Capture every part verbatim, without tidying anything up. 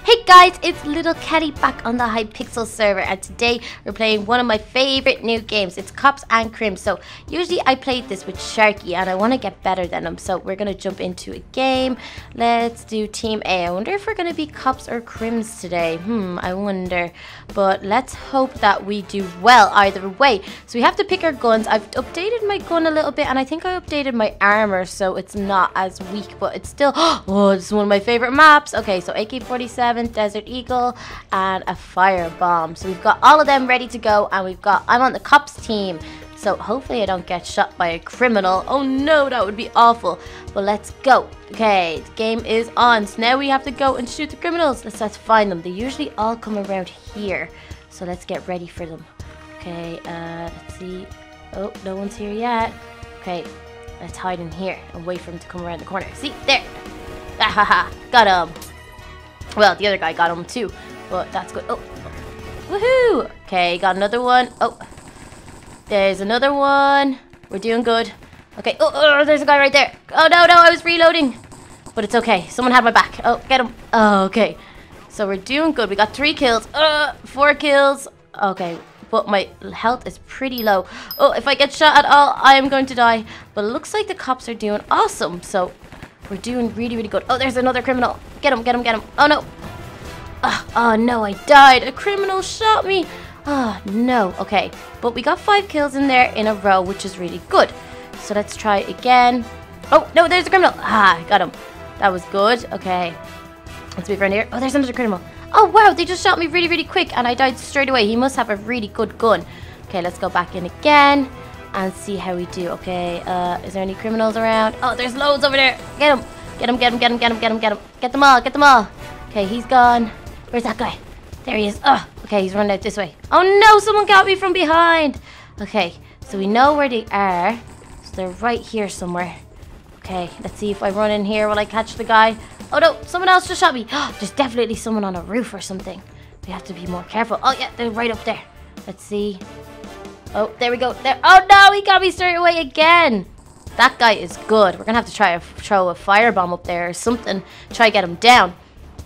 Hey guys, it's Little Caddy back on the Hypixel server, and today we're playing one of my favorite new games. It's Cops and Crims. So usually I played this with Sharky and I want to get better than him, so we're going to jump into a game. Let's do Team A. I wonder if we're going to be Cops or Crims today. Hmm, I wonder. But let's hope that we do well either way. So we have to pick our guns. I've updated my gun a little bit, and I think I updated my armor so it's not as weak, but it's still... Oh, this is one of my favorite maps. Okay, so A K forty-seven, Desert Eagle, and a fire bomb. So we've got all of them ready to go, and we've got I'm on the cops team, so hopefully I don't get shot by a criminal. Oh no, that would be awful. But let's go. Okay, the game is on, so now we have to go and shoot the criminals. Let's let's find them. They usually all come around here, so let's get ready for them. Okay, uh let's see. Oh, no one's here yet. Okay, let's hide in here and wait for him to come around the corner. See, there. Ah, ha, ha. Got him. Well, the other guy got him too, but that's good. Oh, woohoo! Okay, got another one. Oh, there's another one. We're doing good. Okay. Oh, oh, there's a guy right there. Oh no, no, I was reloading, but it's okay. Someone had my back. Oh, get him. Oh, okay. So we're doing good. We got three kills. Uh, four kills. Okay, but my health is pretty low. Oh, if I get shot at all, I am going to die. But it looks like the cops are doing awesome. So we're doing really, really good. Oh, there's another criminal. Get him, get him, get him. Oh, no. Oh, oh, no, I died. A criminal shot me. Oh, no. Okay, but we got five kills in there in a row, which is really good. So let's try again. Oh, no, there's a criminal. Ah, got him. That was good. Okay, let's move around here. Oh, there's another criminal. Oh, wow, they just shot me really, really quick, and I died straight away. He must have a really good gun. Okay, let's go back in again and see how we do. Okay, uh, is there any criminals around? Oh, there's loads over there. Get him. Get him, get him, get him, get him, get him, get him. Get them all, get them all. Okay, he's gone. Where's that guy? There he is. Oh, okay, he's running out this way. Oh no, someone got me from behind. Okay, so we know where they are. So they're right here somewhere. Okay, let's see if I run in here. Will I catch the guy? Oh no, someone else just shot me. Oh, there's definitely someone on a roof or something. We have to be more careful. Oh yeah, they're right up there. Let's see. Oh, there we go. There. Oh no, he got me straight away again. That guy is good. We're gonna have to try to throw a firebomb up there or something. Try to get him down.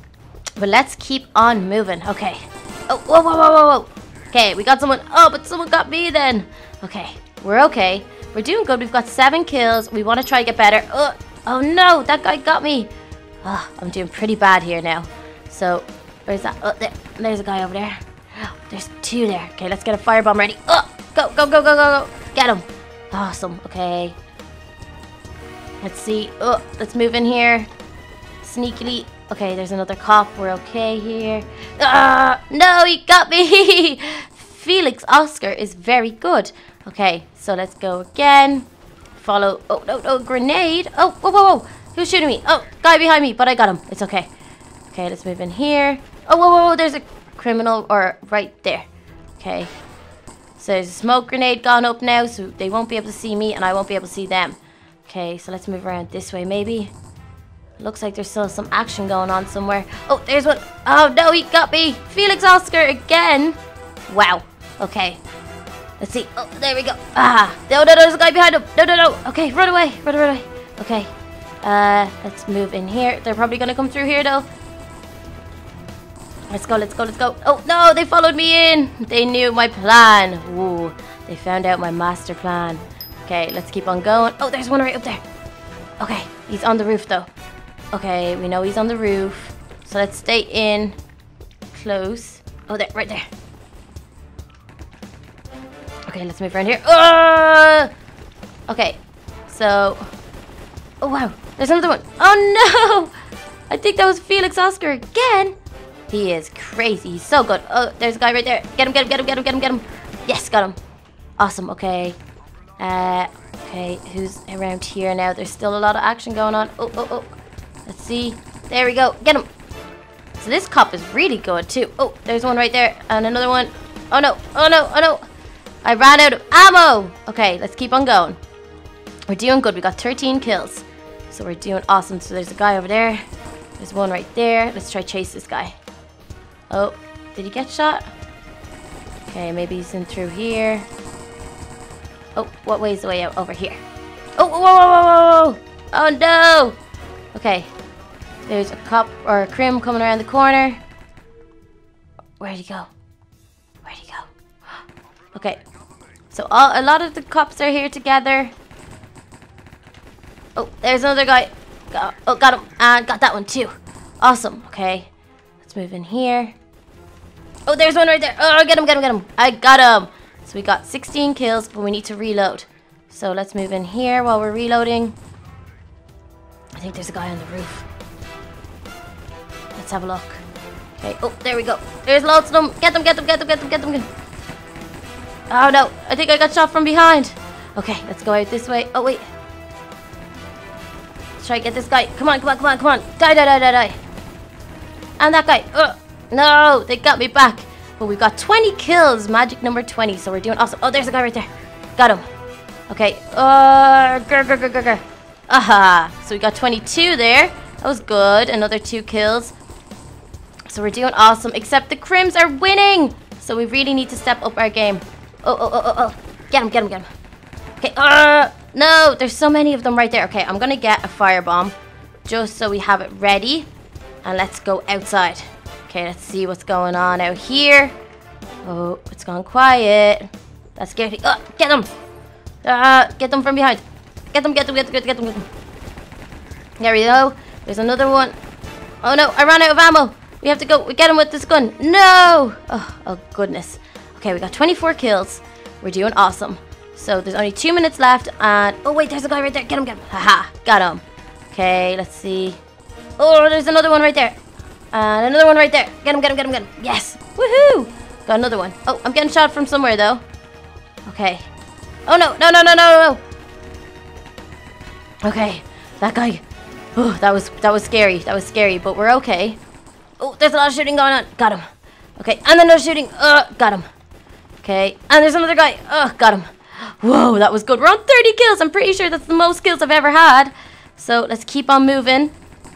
But let's keep on moving. Okay. Oh, whoa, whoa, whoa, whoa, whoa. Okay, we got someone. Oh, but someone got me then. Okay, we're okay. We're doing good. We've got seven kills. We want to try to get better. Oh, oh no, that guy got me. Oh, I'm doing pretty bad here now. So, where's that? Oh, there. There's a guy over there. Oh, there's two there. Okay, let's get a firebomb ready. Oh, go, go, go, go, go, go. Get him. Awesome. Okay. Let's see. Oh, let's move in here. Sneakily. Okay, there's another cop. We're okay here. Ah, no, he got me. Felix Oscar is very good. Okay, so let's go again. Follow. Oh, no, no, grenade. Oh, whoa, whoa, whoa. Who's shooting me? Oh, guy behind me, but I got him. It's okay. Okay, let's move in here. Oh, whoa, whoa, whoa. There's a criminal or right there. Okay. So there's a smoke grenade gone up now, so they won't be able to see me and I won't be able to see them. Okay, so let's move around this way maybe. Looks like there's still some action going on somewhere. Oh, there's one. Oh, no, he got me. Felix Oscar again. Wow. Okay. Let's see. Oh, there we go. Ah. No, no, no, there's a guy behind him. No, no, no. Okay, run away. Run, run away. Okay. Uh, let's move in here. They're probably going to come through here, though. Let's go, let's go, let's go. Oh, no, they followed me in. They knew my plan. Ooh, they found out my master plan. Okay, let's keep on going. Oh, there's one right up there. Okay, he's on the roof though. Okay, we know he's on the roof. So let's stay in close. Oh, there, right there. Okay, let's move around here. Uh! Okay, so... Oh, wow. There's another one. Oh, no! I think that was Felix Oscar again. He is crazy. He's so good. Oh, there's a guy right there. Get him, get him, get him, get him, get him, get him. Yes, got him. Awesome, okay. Uh, okay, who's around here now? There's still a lot of action going on. Oh, oh, oh. Let's see. There we go. Get him. So this cop is really good too. Oh, there's one right there. And another one. Oh no. Oh no. Oh no. I ran out of ammo. Okay, let's keep on going. We're doing good. We got thirteen kills. So we're doing awesome. So there's a guy over there. There's one right there. Let's try chase this guy. Oh, did he get shot? Okay, maybe he's in through here. Oh, what way is the way out? Over here. Oh, whoa, whoa, whoa, whoa, whoa. Oh, no. Okay. There's a cop or a crim coming around the corner. Where'd he go? Where'd he go? Okay. So all, a lot of the cops are here together. Oh, there's another guy. Got, oh, got him. And got that one too. Awesome. Okay. Let's move in here. Oh, there's one right there. Oh, get him, get him, get him. I got him. So we got sixteen kills, but we need to reload. So let's move in here while we're reloading. I think there's a guy on the roof. Let's have a look. Okay. Oh, there we go. There's lots of them. Get them, get them, get them, get them, get them. Get them. Oh, no. I think I got shot from behind. Okay, let's go out this way. Oh, wait. Let's try to get this guy. Come on, come on, come on, come on. Die, die, die, die, die. And that guy. Ugh. No, they got me back. But we got twenty kills. Magic number twenty. So we're doing awesome. Oh, there's a guy right there. Got him. Okay. Uh, grr, grr, grr, grr, grr. Aha. So we got twenty-two there. That was good. Another two kills. So we're doing awesome. Except the Crims are winning. So we really need to step up our game. Oh, oh, oh, oh, oh. Get him, get him, get him. Okay. Uh, no, there's so many of them right there. Okay, I'm going to get a firebomb. Just so we have it ready. And let's go outside. Okay, let's see what's going on out here. Oh, it's gone quiet. That's scary. Oh, get them. Uh, get them from behind. Get them, get them, get them, get them, get them. There we go. There's another one. Oh no, I ran out of ammo. We have to go. We get him with this gun. No. Oh, oh goodness. Okay, we got twenty-four kills. We're doing awesome. So there's only two minutes left. And oh wait, there's a guy right there. Get him, get him. Haha, got him. Okay, let's see. Oh, there's another one right there. And another one right there. Get him, get him, get him, get him. Yes. Woohoo. Got another one. Oh, I'm getting shot from somewhere, though. Okay. Oh, no. No, no, no, no, no. Okay. That guy. Oh, that was, that was scary. That was scary, but we're okay. Oh, there's a lot of shooting going on. Got him. Okay. And then no shooting. Uh, got him. Okay. And there's another guy. Oh, got him. Whoa, that was good. We're on thirty kills. I'm pretty sure that's the most kills I've ever had. So let's keep on moving.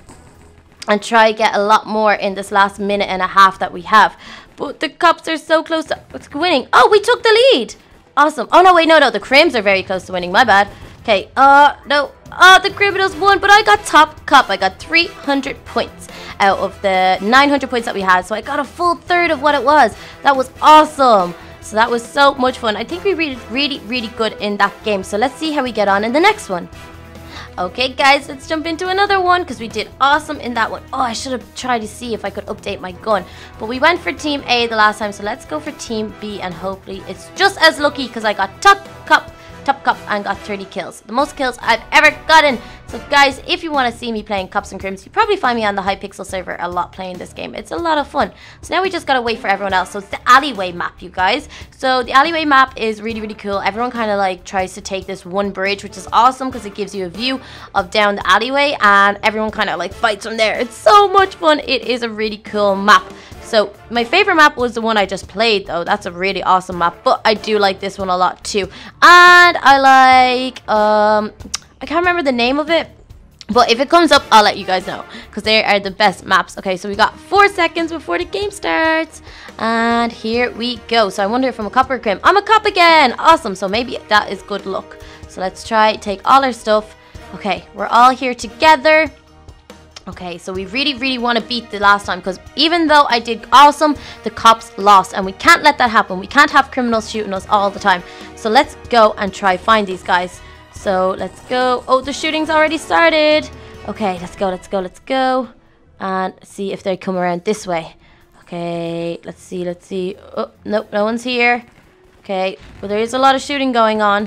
And try to get a lot more in this last minute and a half that we have. But the cops are so close to winning. Oh, we took the lead. Awesome. Oh, no, wait, no, no. The Crims are very close to winning. My bad. Okay, uh, no. Oh, the criminals won, but I got top cup. I got three hundred points out of the nine hundred points that we had. So I got a full third of what it was. That was awesome. So that was so much fun. I think we really, really, really good in that game. So let's see how we get on in the next one. Okay, guys, let's jump into another one because we did awesome in that one. Oh, I should have tried to see if I could update my gun. But we went for Team A the last time, so let's go for Team B and hopefully it's just as lucky because I got top cup, top cup and got thirty kills. The most kills I've ever gotten. So, guys, if you want to see me playing Cops and Crims, you probably find me on the Hypixel server a lot playing this game. It's a lot of fun. So now we just got to wait for everyone else. So it's the alleyway map, you guys. So the alleyway map is really, really cool. Everyone kind of like tries to take this one bridge, which is awesome because it gives you a view of down the alleyway and everyone kind of like fights from there. It's so much fun. It is a really cool map. So my favorite map was the one I just played, though. That's a really awesome map, but I do like this one a lot too. And I like, um, I can't remember the name of it, but if it comes up, I'll let you guys know because they are the best maps. Okay, so we got four seconds before the game starts, and here we go. So I wonder if I'm a cop or a crim. I'm a cop again. Awesome. So maybe that is good luck. So let's try take all our stuff. Okay, we're all here together. Okay, so we really, really want to beat the last time because even though I did awesome, the cops lost and we can't let that happen. We can't have criminals shooting us all the time. So let's go and try find these guys. So let's go. Oh, the shooting's already started. Okay, let's go, let's go, let's go. And see if they come around this way. Okay, let's see, let's see. Oh, nope, no one's here. Okay, well, there is a lot of shooting going on.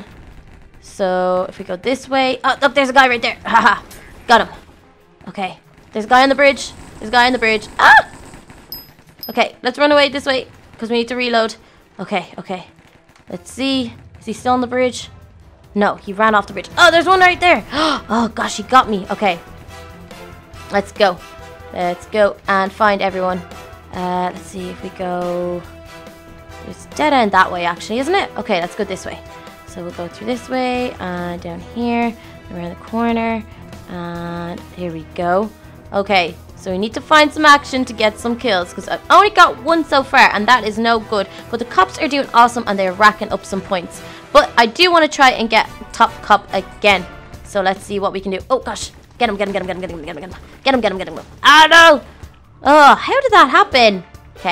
So if we go this way. Oh, look, there's a guy right there. Haha, got him. Okay. There's a guy on the bridge. There's a guy on the bridge. Ah! Okay, let's run away this way because we need to reload. Okay, okay. Let's see. Is he still on the bridge? No, he ran off the bridge. Oh, there's one right there. Oh, gosh, he got me. Okay. Let's go. Let's go and find everyone. Uh, let's see if we go... There's dead end that way, actually, isn't it? Okay, let's go this way. So we'll go through this way and down here, around the corner, and here we go. Okay, so we need to find some action to get some kills because I've only got one so far and that is no good. But the cops are doing awesome and they're racking up some points. But I do want to try and get top cop again. So let's see what we can do. Oh gosh, get him, get him, get him, get him, get him, get him, get him, get him, get him, get him. Ah no! Oh, how did that happen? Okay,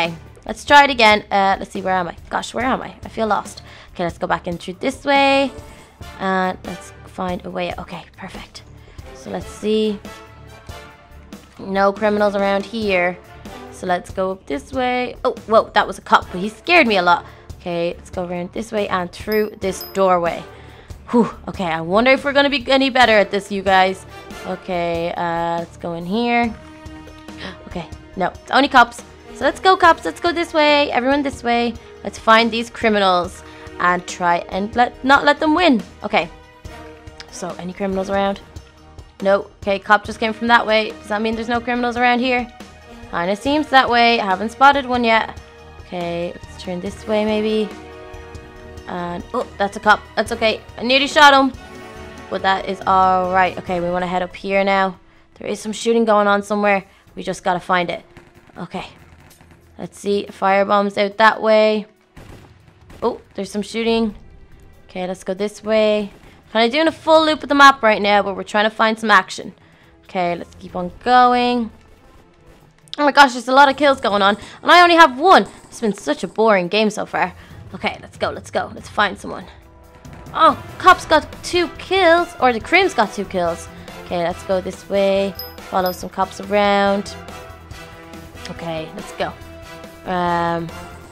let's try it again. Uh, let's see, where am I? Gosh, where am I? I feel lost. Okay, let's go back in through this way. And let's find a way out. Okay, perfect. So let's see. No criminals around here. So let's go up this way. Oh, whoa, that was a cop, but he scared me a lot. Okay, let's go around this way and through this doorway. Whew, okay, I wonder if we're going to be any better at this, you guys. Okay, uh, let's go in here. Okay, no, it's only cops. So let's go, cops. Let's go this way. Everyone this way. Let's find these criminals and try and let not let them win. Okay, so any criminals around? No. Okay, cop just came from that way. Does that mean there's no criminals around here? Kinda seems that way. I haven't spotted one yet. Okay, let's turn this way maybe. And oh, that's a cop. That's okay. I nearly shot him, but that is all right. Okay, we want to head up here now. There is some shooting going on somewhere. We just gotta find it. Okay, let's see. Firebombs out that way. Oh, there's some shooting. Okay, let's go this way. Kind of doing a full loop of the map right now, but we're trying to find some action. Okay, let's keep on going. Oh my gosh, there's a lot of kills going on, and I only have one. It's been such a boring game so far. Okay, let's go, let's go. Let's find someone. Oh, cops got two kills, or the crims got two kills. Okay, let's go this way. Follow some cops around. Okay, let's go. Um.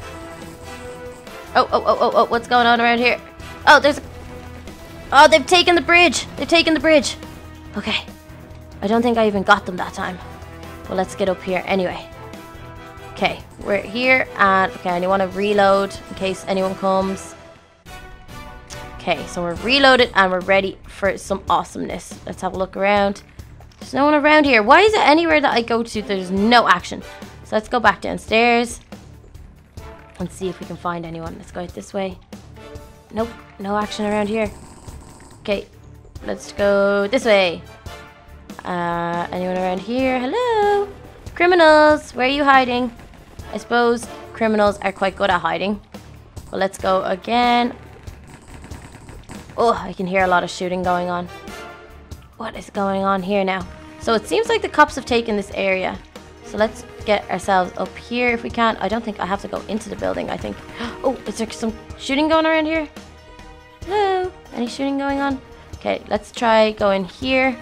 Oh, oh, oh, oh, oh, what's going on around here? Oh, there's a... Oh, they've taken the bridge. They've taken the bridge. Okay. I don't think I even got them that time. Well, let's get up here anyway. Okay, we're here, and okay, I want to reload in case anyone comes. Okay, so we're reloaded and we're ready for some awesomeness. Let's have a look around. There's no one around here. Why is it anywhere that I go to there's no action? So let's go back downstairs and see if we can find anyone. Let's go out this way. Nope, no action around here. Okay, let's go this way. Uh, anyone around here? Hello? Criminals, where are you hiding? I suppose criminals are quite good at hiding. Well, let's go again. Oh, I can hear a lot of shooting going on. What is going on here now? So it seems like the cops have taken this area. So let's get ourselves up here if we can. I don't think I have to go into the building, I think. Oh, is there some shooting going around here? Hello? Any shooting going on? Okay, let's try going here.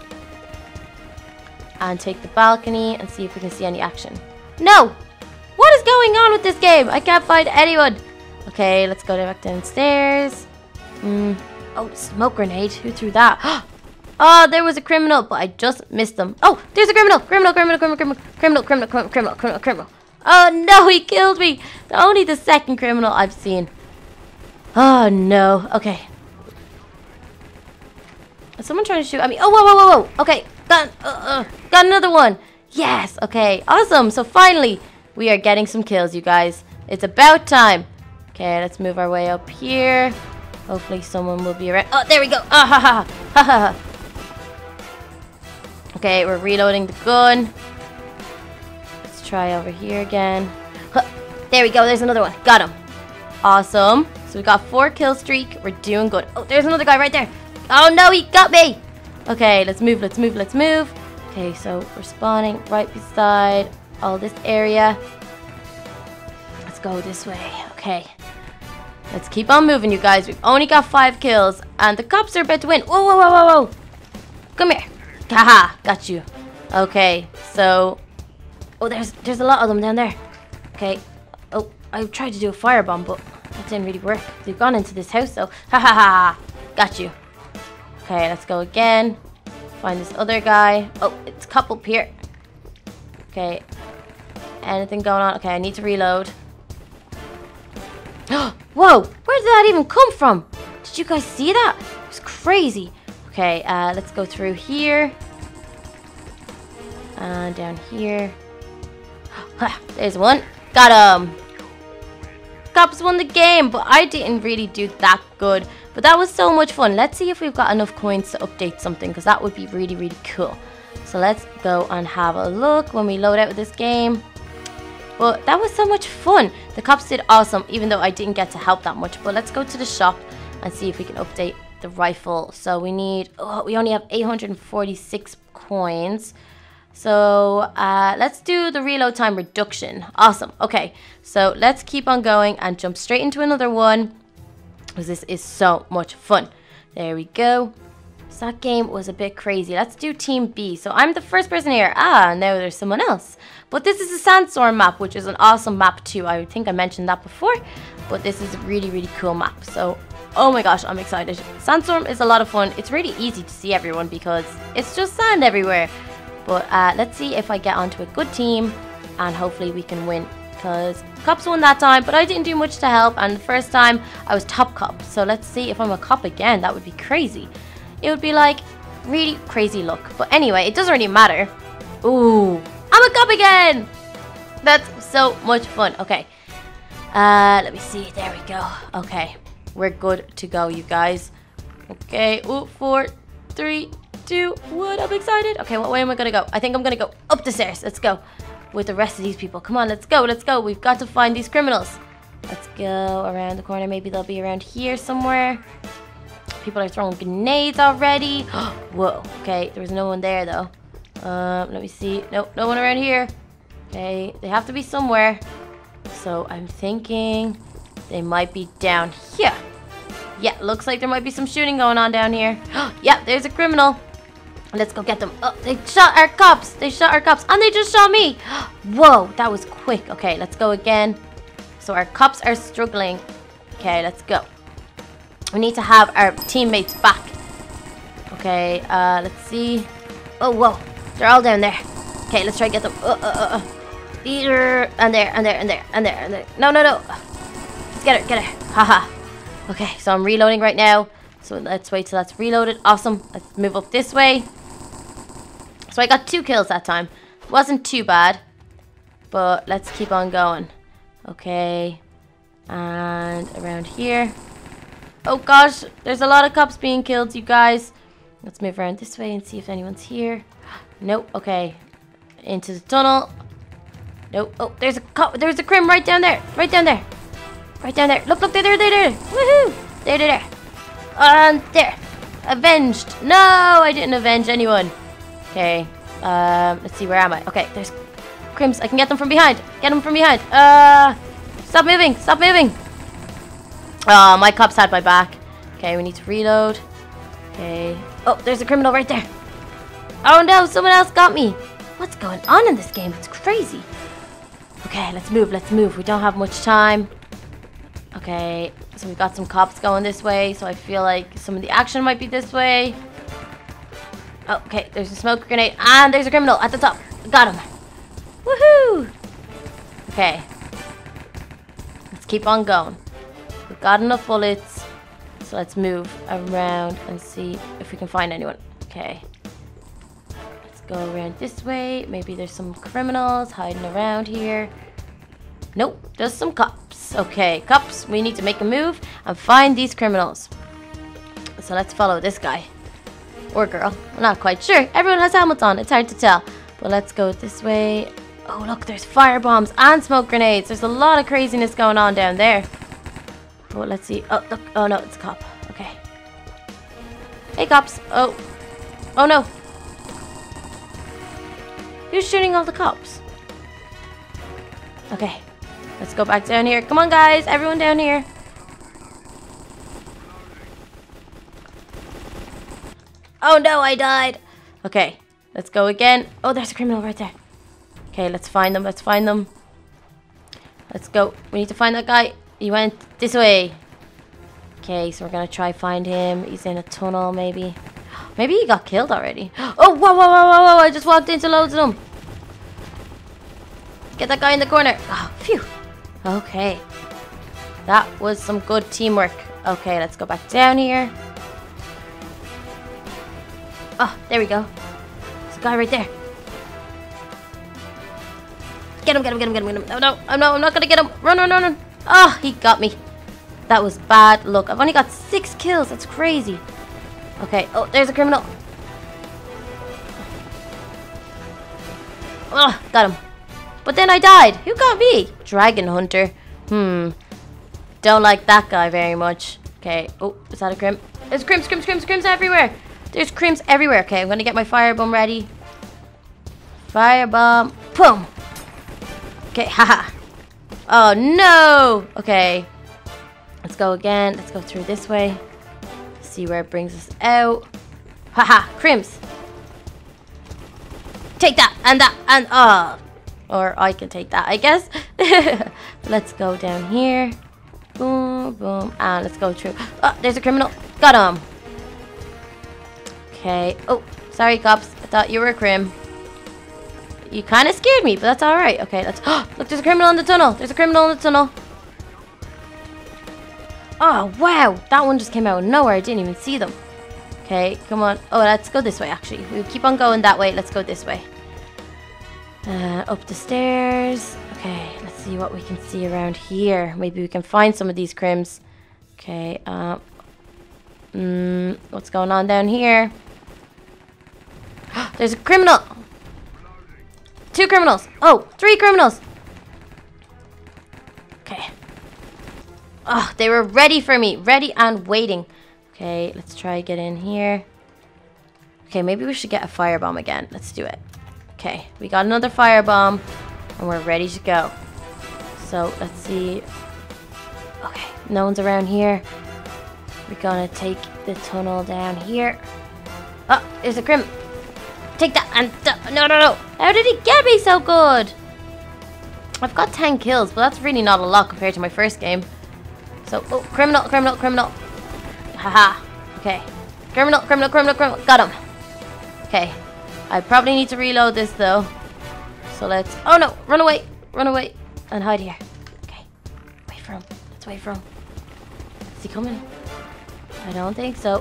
And take the balcony and see if we can see any action. No! What is going on with this game? I can't find anyone. Okay, let's go back downstairs. Mm. Oh, smoke grenade. Who threw that? Oh, there was a criminal, but I just missed them. Oh, there's a criminal. Criminal, criminal, criminal, criminal, criminal, criminal, criminal, criminal, criminal, criminal. Oh no, he killed me. Only the second criminal I've seen. Oh no. Okay. Is someone trying to shoot at me? Oh, whoa, whoa, whoa, whoa. Okay, got, uh, uh, got another one. Yes, okay, awesome. So finally, we are getting some kills, you guys. It's about time. Okay, let's move our way up here. Hopefully someone will be around. Oh, there we go. Ah, ha, ha, ha, ha, ha. Okay, we're reloading the gun. Let's try over here again. Huh. There we go, there's another one. Got him. Awesome. So we got four kill streak. We're doing good. Oh, there's another guy right there. Oh no, he got me. Okay, let's move, let's move, let's move. Okay, so we're spawning right beside all this area. Let's go this way. Okay. Let's keep on moving, you guys. We've only got five kills, and the cops are about to win. Whoa, whoa, whoa, whoa, whoa. Come here. Haha, got you. Okay, so... Oh, there's there's a lot of them down there. Okay. Oh, I tried to do a firebomb, but that didn't really work. They've gone into this house, though. Ha ha ha. Got you. Okay, let's go again. Find this other guy. Oh, it's a couple here. Okay. Anything going on? Okay, I need to reload. Whoa! Where did that even come from? Did you guys see that? It was crazy. Okay, uh, let's go through here. And down here. There's one. Got him. Cops won the game, but I didn't really do that good. But that was so much fun. Let's see if we've got enough coins to update something, because that would be really, really cool. So let's go and have a look when we load out this game. But that was so much fun. The cops did awesome, even though I didn't get to help that much. But let's go to the shop and see if we can update the rifle. So we need, oh, we only have eight hundred forty-six coins. So uh, let's do the reload time reduction. Awesome. Okay, so let's keep on going and jump straight into another one, because this is so much fun. There we go. So that game was a bit crazy. Let's do Team B. So I'm the first person here. Ah, now there's someone else. But this is a Sandstorm map, which is an awesome map too. I think I mentioned that before. But this is a really, really cool map. So, oh my gosh, I'm excited. Sandstorm is a lot of fun. It's really easy to see everyone because it's just sand everywhere. But uh, let's see if I get onto a good team and hopefully we can win. Because Cops won that time, but I didn't do much to help. And the first time I was top cop. So let's see if I'm a cop again. That would be crazy. It would be like really crazy luck. But anyway, it doesn't really matter. Ooh, I'm a cop again. That's so much fun. Okay. Uh, let me see. There we go. Okay. We're good to go, you guys. Okay. Ooh, four, three, two, one. I'm excited. Okay, what way am I going to go? I think I'm going to go up the stairs. Let's go with the rest of these people. Come on, let's go. Let's go. We've got to find these criminals. Let's go around the corner. Maybe they'll be around here somewhere. People are throwing grenades already. Whoa. Okay, there was no one there, though. Um, let me see. Nope, no one around here. Okay, they have to be somewhere. So I'm thinking they might be down here. Yeah, looks like there might be some shooting going on down here. Yeah, there's a criminal. Let's go get them. Oh, they shot our cops. They shot our cops. And they just shot me. Whoa, that was quick. Okay, let's go again. So our cops are struggling. Okay, let's go. We need to have our teammates back. Okay, uh, let's see. Oh, whoa. They're all down there. Okay, let's try to get them. Uh, uh, uh, uh. Here, and there, and there, and there, and there, and there. No, no, no. Let's get her, get her. Haha. Okay, so I'm reloading right now. So let's wait till that's reloaded. Awesome. Let's move up this way. So I got two kills that time. Wasn't too bad. But let's keep on going. Okay. And around here. Oh gosh, there's a lot of cops being killed, you guys. Let's move around this way and see if anyone's here. Nope. Okay. Into the tunnel. Nope. Oh, there's a cop. There's a crim right down there. Right down there. Right down there. Look, look, there, there, there, there. Woohoo! There, there, there. And there. Avenged. No, I didn't avenge anyone. Okay. Um, let's see, where am I? Okay, there's crims. I can get them from behind. Get them from behind. Uh, stop moving. Stop moving. Oh, my cops had my back. Okay, we need to reload. Okay. Oh, there's a criminal right there. Oh no, someone else got me. What's going on in this game? It's crazy. Okay, let's move. Let's move. We don't have much time. Okay, so we got some cops going this way. So I feel like some of the action might be this way. Oh, okay, there's a smoke grenade. And there's a criminal at the top. Got him. Woohoo! Okay. Let's keep on going. We've got enough bullets, so let's move around and see if we can find anyone. Okay. Let's go around this way. Maybe there's some criminals hiding around here. Nope, just some cops. Okay, cops, we need to make a move and find these criminals. So let's follow this guy. Or girl. I'm not quite sure. Everyone has helmets on. It's hard to tell. But let's go this way. Oh, look, there's fire bombs and smoke grenades. There's a lot of craziness going on down there. Oh, let's see. Oh, look. Oh, no, it's a cop. Okay. Hey, cops. Oh. Oh, no. Who's shooting all the cops? Okay. Let's go back down here. Come on, guys. Everyone down here. Oh, no, I died. Okay. Let's go again. Oh, there's a criminal right there. Okay, let's find them. Let's find them. Let's go. We need to find that guy. He went this way. Okay, so we're gonna try find him. He's in a tunnel, maybe. Maybe he got killed already. Oh, whoa, whoa, whoa, whoa, whoa! I just walked into loads of them. Get that guy in the corner. Oh, phew. Okay. That was some good teamwork. Okay, let's go back down here. Oh, there we go. There's a guy right there. Get him, get him, get him, get him, get him. No, no, I'm, no, I'm not gonna get him. Run, run, run, run. Oh, he got me. That was bad luck. I've only got six kills. That's crazy. Okay. Oh, there's a criminal. Oh, got him. But then I died. Who got me? Dragon Hunter. Hmm. Don't like that guy very much. Okay. Oh, is that a crim? There's crims, crims, crims, crims everywhere. There's crims everywhere. Okay, I'm going to get my firebomb ready. Firebomb. Boom. Okay, haha. Oh, no. Okay. Let's go again. Let's go through this way. See where it brings us out. Haha, Crims. Take that, and that, and oh. Or I can take that, I guess. Let's go down here. Boom, boom, and let's go through. Oh, there's a criminal. Got him. Okay. Oh, sorry, cops. I thought you were a crim. You kind of scared me, but that's all right. Okay, let's. Oh, look, there's a criminal in the tunnel. There's a criminal in the tunnel. Oh, wow. That one just came out of nowhere. I didn't even see them. Okay, come on. Oh, let's go this way, actually. We'll keep on going that way. Let's go this way. Uh, up the stairs. Okay, let's see what we can see around here. Maybe we can find some of these crims. Okay, um... Mm, what's going on down here? There's a criminal! Two criminals! Oh, three criminals! Okay. Oh, they were ready for me. Ready and waiting. Okay, let's try get in here. Okay, maybe we should get a firebomb again. Let's do it. Okay, we got another firebomb. And we're ready to go. So, let's see. Okay, no one's around here. We're gonna take the tunnel down here. Oh, there's a crim. Take that and... Uh, no, no, no. How did he get me so good? I've got ten kills, but that's really not a lot compared to my first game. So, oh, criminal, criminal, criminal. Haha. Okay. Criminal, criminal, criminal, criminal. Got him. Okay. I probably need to reload this, though. So let's... Oh, no. Run away. Run away. And hide here. Okay. Wait for him. Let's wait for him. Is he coming? I don't think so.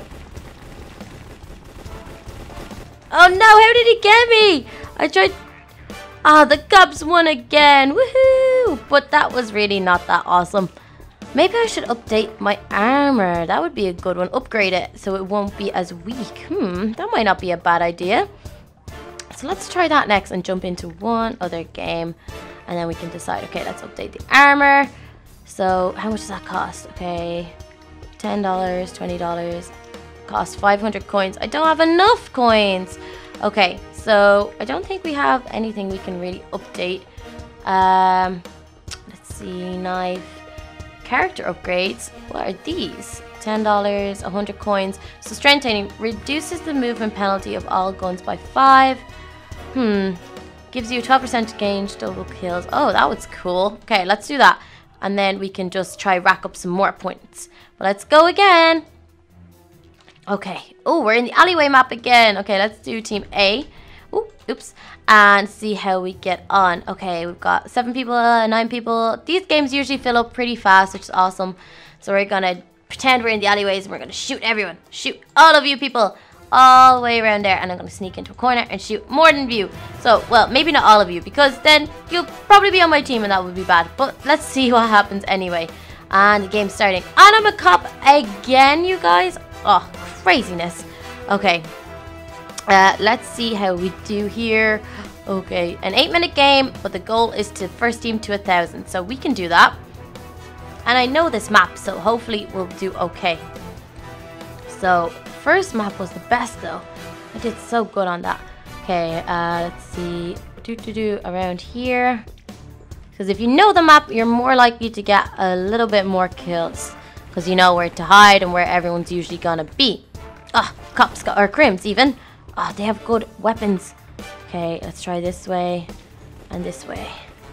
Oh, no. How did he get me? I tried... Ah, oh, the Cubs won again. Woohoo! But that was really not that awesome. Maybe I should update my armor. That would be a good one. Upgrade it so it won't be as weak. Hmm, that might not be a bad idea. So let's try that next and jump into one other game. And then we can decide. Okay, let's update the armor. So how much does that cost? Okay, ten dollars, twenty dollars. Cost five hundred coins. I don't have enough coins. Okay, so I don't think we have anything we can really update. Um, let's see, knife. Character upgrades. What are these? ten dollars, one hundred coins. So strength training reduces the movement penalty of all guns by five. Hmm. Gives you twelve percent gain double kills. Oh, that was cool. Okay, let's do that. And then we can just try rack up some more points. But let's go again. Okay. Oh, we're in the alleyway map again. Okay, let's do team A. Ooh, oops. And see how we get on. Okay, we've got seven people, uh, nine people. These games usually fill up pretty fast, which is awesome. So we're gonna pretend we're in the alleyways and we're gonna shoot everyone. Shoot all of you people all the way around there. And I'm gonna sneak into a corner and shoot more than you. So, well, maybe not all of you, because then you'll probably be on my team and that would be bad. But let's see what happens anyway. And the game's starting. And I'm a cop again, you guys. Oh, craziness. Okay. Uh, let's see how we do here. Okay, an eight minute game, but the goal is to first team to a thousand, so we can do that. And I know this map, so hopefully we'll do okay. So first map was the best though. I did so good on that. Okay, uh, let's see. Do do do around here. Because if you know the map, you're more likely to get a little bit more kills, because you know where to hide and where everyone's usually gonna be. Ah, oh, cops got or crims even. Oh, they have good weapons. Okay, let's try this way and this way.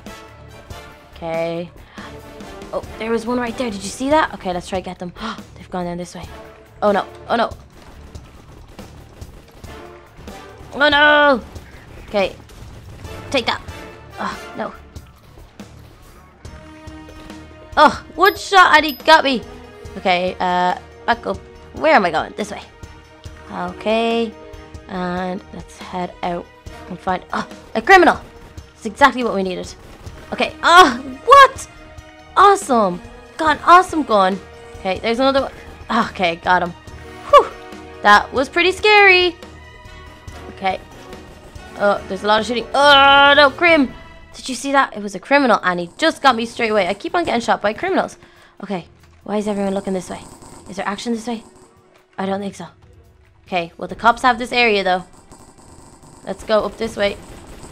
Okay. Oh, there was one right there. Did you see that? Okay, let's try to get them. Oh, they've gone down this way. Oh no. Oh no. Oh no. Okay. Take that. Oh, no. Oh, one shot and he got me. Okay, uh, back up. Where am I going? This way. Okay. And let's head out and find... Oh, a criminal! That's exactly what we needed. Okay. Oh, what? Awesome. Got an awesome gun. Okay, there's another one. Oh, okay, got him. Whew. That was pretty scary. Okay. Oh, there's a lot of shooting. Oh, no, crim. Did you see that? It was a criminal and he just got me straight away. I keep on getting shot by criminals. Okay. Why is everyone looking this way? Is there action this way? I don't think so. Okay, well the cops have this area though. Let's go up this way.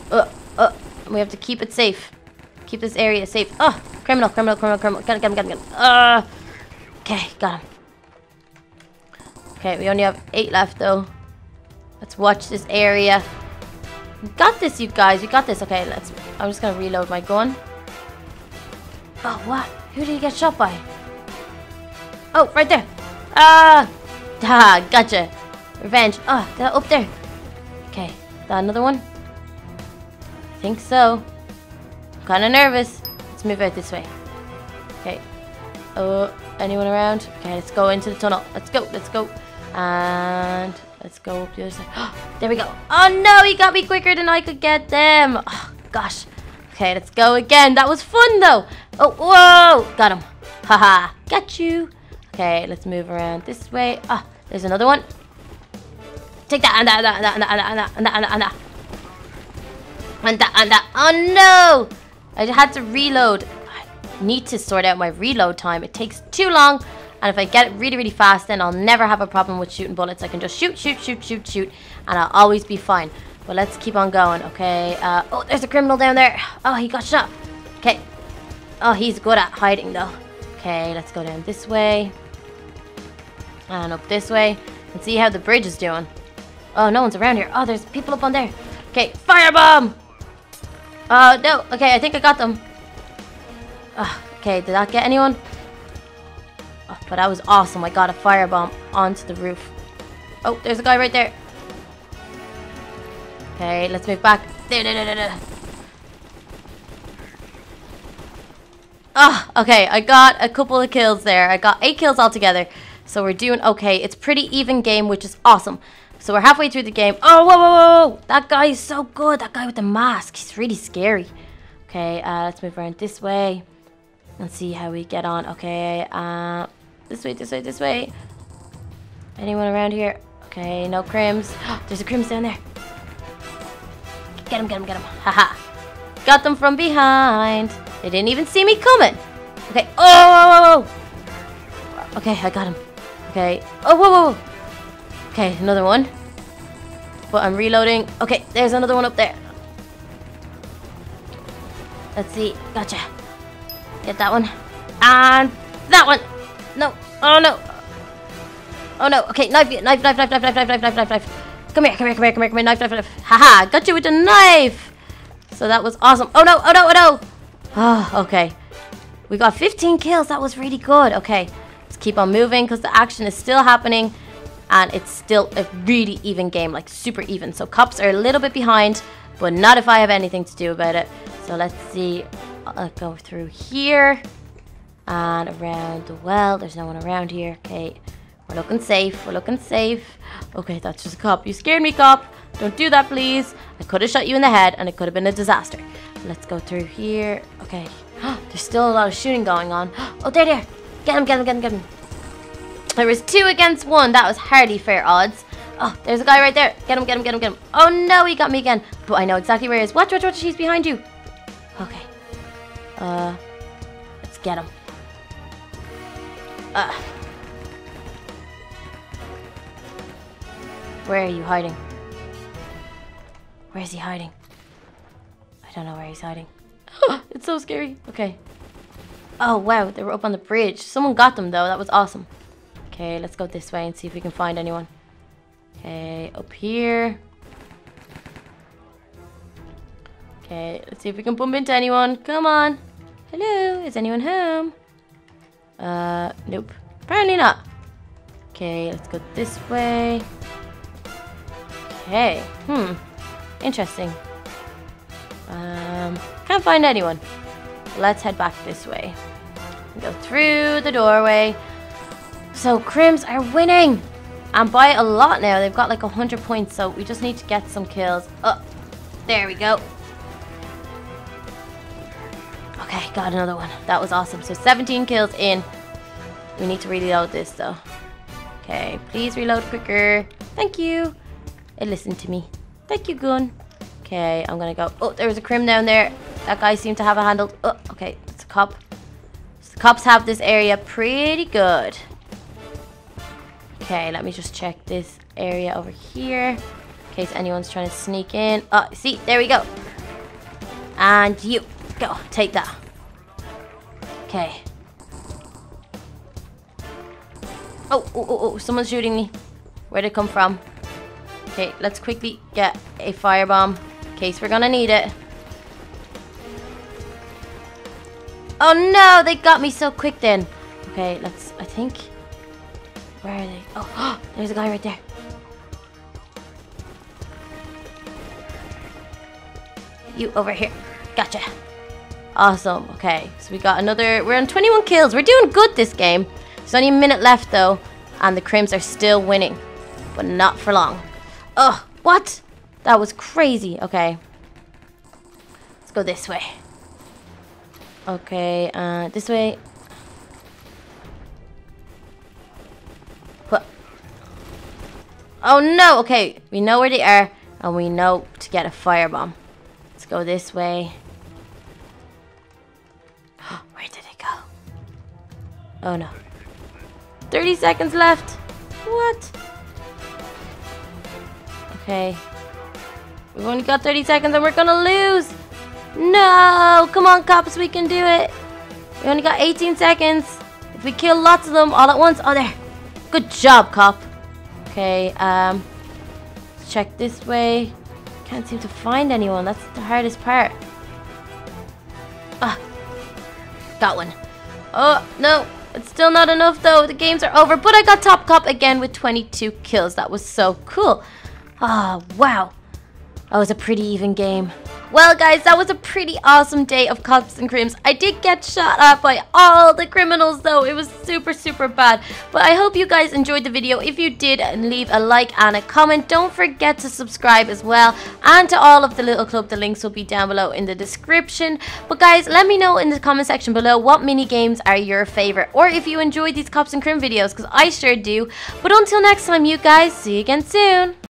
Uh, uh, we have to keep it safe. Keep this area safe. Oh, criminal, criminal, criminal, criminal. Get him, get him, get him, get him. Uh, okay, got him. Okay, we only have eight left though. Let's watch this area. We got this, you guys. We got this. Okay, let's. I'm just gonna reload my gun. Oh, what? Who did he get shot by? Oh, right there. Ah, ah, gotcha. Revenge. Oh, that up there. Okay, that another one? I think so. I'm kind of nervous. Let's move out this way. Okay. Oh, anyone around? Okay, let's go into the tunnel. Let's go. Let's go. And let's go up the other side. There we go. Oh no, he got me quicker than I could get them. Oh, gosh. Okay, let's go again. That was fun though. Oh, whoa. Got him. Haha. Got you. Okay, let's move around this way. Ah, there's another one. Take that and that and that and that and that and that and that and that and that. And that and that. Oh no! I had to reload. I need to sort out my reload time. It takes too long. And if I get it really, really fast, then I'll never have a problem with shooting bullets. I can just shoot, shoot, shoot, shoot, shoot. And I'll always be fine. But let's keep on going, okay? Uh, oh, there's a criminal down there. Oh, he got shot. Okay. Oh, he's good at hiding, though. Okay, let's go down this way. And up this way. And see how the bridge is doing. Oh, no one's around here. Oh, there's people up on there. Okay, firebomb! Oh, no. Okay, I think I got them. Oh, okay, did that get anyone? Oh, but that was awesome. I got a firebomb onto the roof. Oh, there's a guy right there. Okay, let's move back. There, there, there, there. Oh, okay, I got a couple of kills there. I got eight kills altogether. So we're doing okay. It's pretty even game, which is awesome. So we're halfway through the game. Oh, whoa, whoa, whoa. That guy is so good. That guy with the mask. He's really scary. Okay, uh, let's move around this way. And see how we get on. Okay, uh, this way, this way, this way. Anyone around here? Okay, no crims. There's a crims down there. Get him, get him, get him. Haha. Got them from behind. They didn't even see me coming. Okay, oh, whoa, whoa, whoa. Okay, I got him. Okay, oh, whoa, whoa, whoa. Okay, another one. But I'm reloading. Okay, there's another one up there. Let's see. Gotcha. Get that one. And that one. No. Oh, no. Oh, no. Okay, knife, knife, knife, knife, knife, knife, knife, knife, knife, knife, knife. Come here, come here, come here, come here, come here. Knife, knife, knife. Haha, got you with the knife. So that was awesome. Oh, no, oh, no, oh, no. Oh, okay. We got fifteen kills. That was really good. Okay, let's keep on moving because the action is still happening. And it's still a really even game, like super even. So cops are a little bit behind, but not if I have anything to do about it. So let's see. I'll go through here and around the well. There's no one around here. Okay, we're looking safe. We're looking safe. Okay, that's just a cop. You scared me, cop. Don't do that, please. I could have shot you in the head and it could have been a disaster. Let's go through here. Okay, there's still a lot of shooting going on. Oh, there, there. Get him, get him, get him, get him. There was two against one. That was hardly fair odds. Oh, there's a guy right there. Get him, get him, get him, get him. Oh no, he got me again. But I know exactly where he is. Watch, watch, watch. He's behind you. Okay. Uh, let's get him. Uh. Where are you hiding? Where is he hiding? I don't know where he's hiding. It's so scary. Okay. Oh wow, they were up on the bridge. Someone got them though. That was awesome. Okay, let's go this way and see if we can find anyone. Okay, up here. Okay, let's see if we can bump into anyone. Come on. Hello, is anyone home? Uh, nope. Apparently not. Okay, let's go this way. Okay, hmm. Interesting. Um, can't find anyone. Let's head back this way. Go through the doorway. So crims are winning, and by a lot now. They've got like a hundred points, so we just need to get some kills. Oh, there we go. Okay, got another one. That was awesome. So seventeen kills in. We need to reload this though. Okay, please reload quicker. Thank you. It listened to me. Thank you, gun. Okay, I'm gonna go. Oh, there was a crim down there. That guy seemed to have it handled. Oh, okay, it's a cop. So the cops have this area pretty good. Okay, let me just check this area over here in case anyone's trying to sneak in. Oh, see, there we go. And you. Go. Take that. Okay. Oh, oh, oh, oh. Someone's shooting me. Where'd it come from? Okay, let's quickly get a firebomb in case we're gonna need it. Oh no, they got me so quick then. Okay, let's, I think, where are they? Oh, there's a guy right there. You over here. Gotcha. Awesome. Okay, so we got another, we're on twenty-one kills. We're doing good this game. There's only a minute left though, and the Crims are still winning, but not for long. Ugh, what? That was crazy. Okay. Let's go this way. Okay, uh, this way. What? Oh no, okay. We know where they are, and we know to get a firebomb. Let's go this way. Where did it go? Oh no. thirty seconds left. What? Okay. We've only got thirty seconds and we're gonna lose. No! Come on, cops, we can do it. We only got eighteen seconds. If we kill lots of them all at once. Oh, there. Good job, cop. Okay, um... let's check this way. Can't seem to find anyone. That's the hardest part. Ah. Got one. Oh, no. It's still not enough, though. The games are over. But I got top cop again with twenty-two kills. That was so cool. Ah, oh, wow. That was a pretty even game. Well, guys, that was a pretty awesome day of Cops and Crims. I did get shot at by all the criminals, though. It was super, super bad. But I hope you guys enjoyed the video. If you did, leave a like and a comment. Don't forget to subscribe as well. And to all of the Little Club, the links will be down below in the description. But, guys, let me know in the comment section below what mini games are your favorite. Or if you enjoyed these Cops and Crim videos, because I sure do. But until next time, you guys, see you again soon.